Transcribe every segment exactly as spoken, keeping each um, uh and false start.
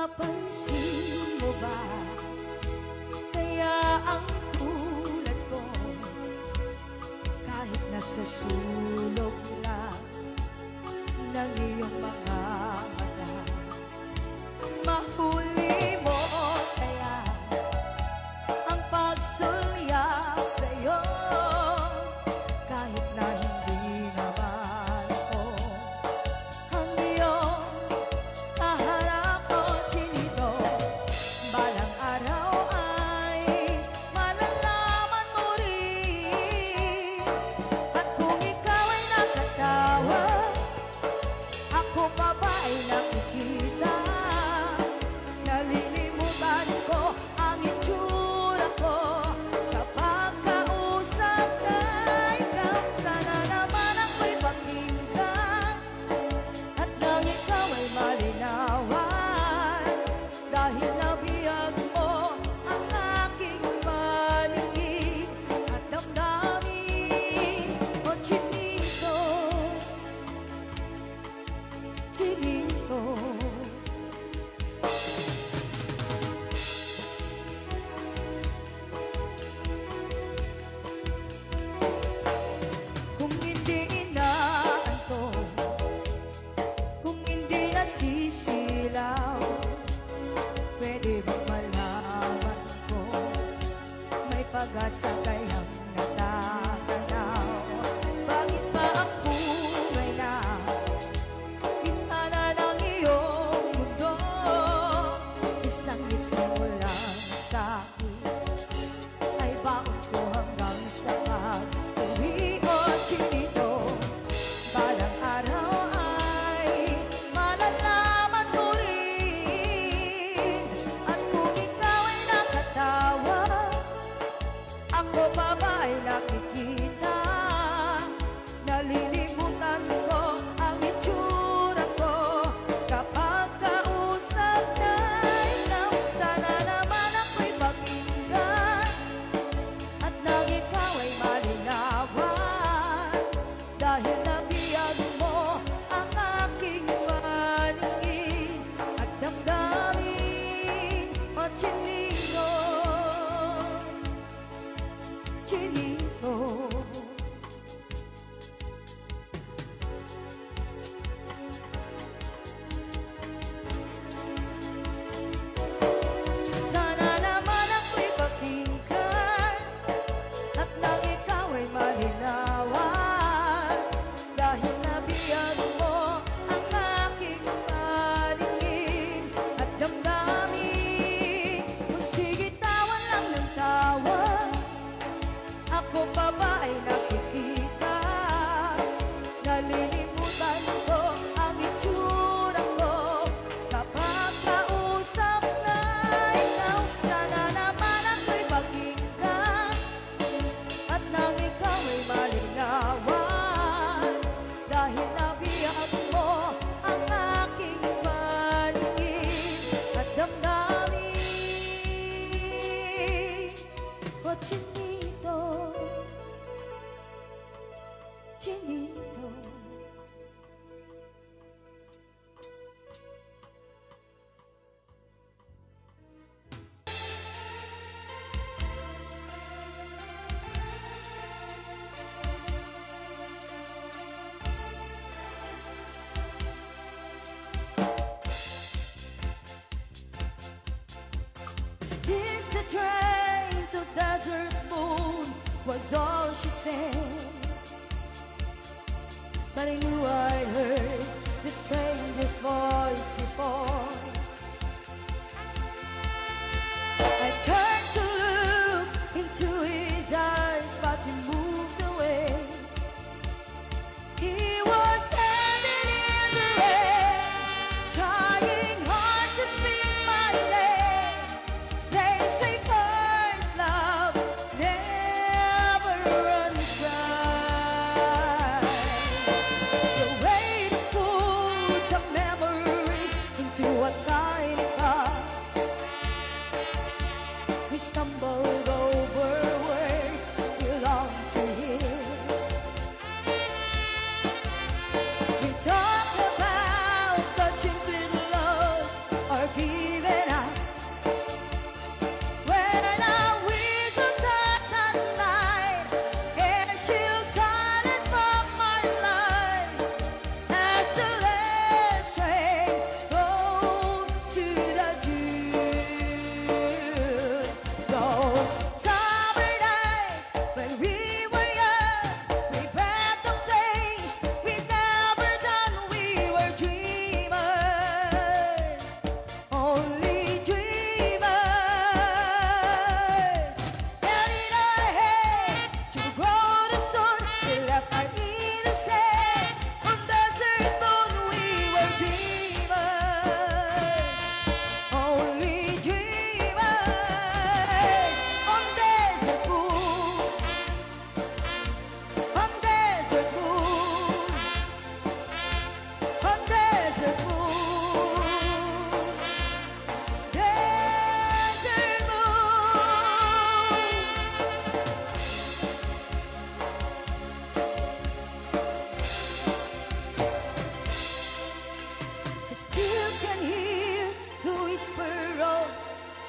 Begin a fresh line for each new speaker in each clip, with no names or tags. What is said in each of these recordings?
Napapansin mo ba kaya ang tulad ko kahit nasa sulok lang ng iyong mga mata, mahuli mo kaya ang pagsulya sa'yo kahit na hindi naman ako ang iyong kaharap o chinito. Balang araw ay malalaman mo rin, at kung ikaw ay nakatawa, ako pa ba ay nakikita? Nalilimutan ko ang itsura ko kapag kausap ka ikaw. Sana naman ako'y pakinggan at nang ikaw ay malinawan, dahil nabiyag mo ang aking paligid at damdamin. O chinito, chinito, kung hindi inaantok, kung hindi nasisilaw, pwede bang malaman ko may pag-asa kayang natatanaw? Bakit ba ako ay na bintana ng iyong mundo? Isang ngiti mo lang sa'kin ay baon ko hanggang sa pag-uwi. O chinito, balang araw ay malalaman mo rin, at kung ikaw ay nakatawa, ako pa ba ay nakikita? Nalilimutan ko ang itsura ko kapag kausap na ikaw. Sana naman ako'y pakinggan at nang ikaw ay malinawan, dahil nabiyag mo ang aking paningin at damdamin. O chinito, chinito, sana naman ako'y pakinggan at nang ikaw ay malinawan, dahil nabiyag mo ang aking paningin at damdamin. O sige, tawa lang ng tawa, ako pa ba ay nakikita? Nalilimutan ko ang itsura ko kapag kausap na ikaw. Sana naman ako'y pakinggan at nang ikaw ay malinawan, dahil nabiyag mo ang aking paningin at damdamin. O chinito, chinito, is this the train to Desert Moon? Was all she said. But I knew I heard the stranger's voice before. I turned to look into his eyes, but he moved away. He was standing in the rain, trying hard to speak my name. They say first love never runs dry. The way to put some memories into a tiny box. We stumbled over words belong to him. We talked about the dreams we lost or given.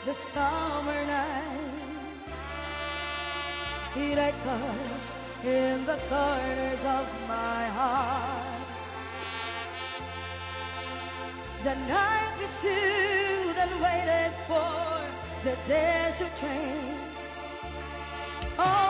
the summer night. It echoes in the corners of my heart. The night we stood and waited for the desert train. Oh,